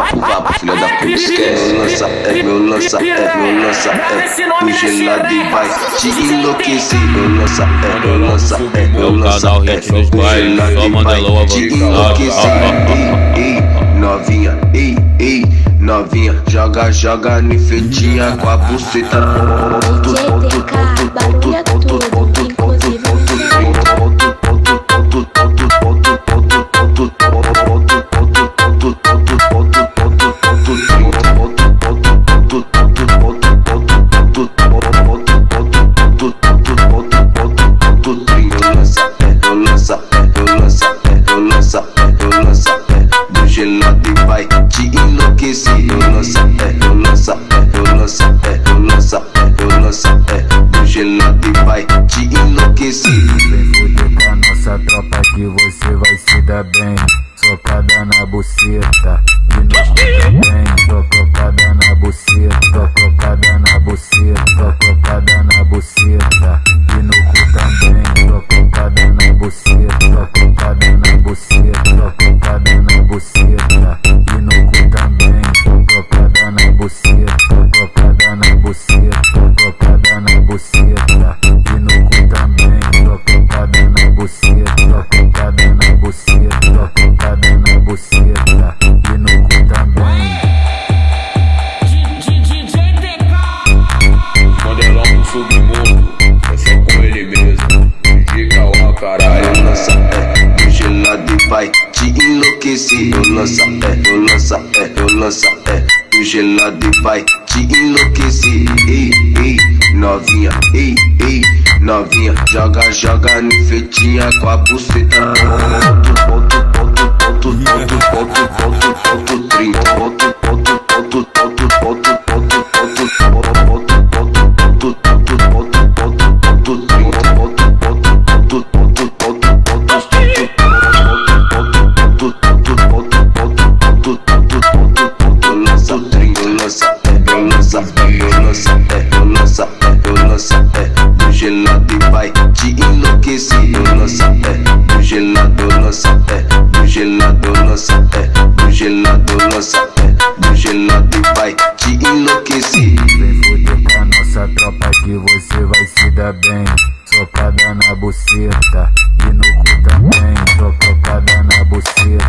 pro vapo, filha da puta, esquece. Meu lança, meu lança, meu lança, do gelado e vai te enlouquecer. Meu lança, meu lança, meu lança, canal Hit dos Bailes, só Mandelão avançado. Ei, novinha, ei, novinha, joga nifetinha com a buceta. Do gelado e vai te enlouquecer. Eu lança, do gelado e vai te enlouquecer. Vem fuder com a nossa tropa que você vai se dar bem. Socada na buceta e no cu também. Tocada na buceta, tocada na buceta, tocada na buceta e no cu também. Tocada na buceta, tocada na buceta, tocada na buceta e no cu também. Tocada na buceta, tocada na buceta, tocada na buceta e no cu também. Tocada na buceta, tocada na buceta, tocada na buceta e no cu também. Mandelão do submundo, é só com ele mesmo. DJ Cauã, caralho. Eu lança, do gelado e vai te enlouquecer. Eu lança, eu lança, do gelado e vai te enlouquecer. Ei, novinha, ei, novinha, joga nifetinha com a buceta. Do gelado e vai te enlouquecer. Eu lança, do gelado, do gelado, do gelado, do gelado e vai te enlouquecer. Vem fuder com a nossa tropa que você vai se dar bem. Socada na buceta e no cu também. Tocada na buceta,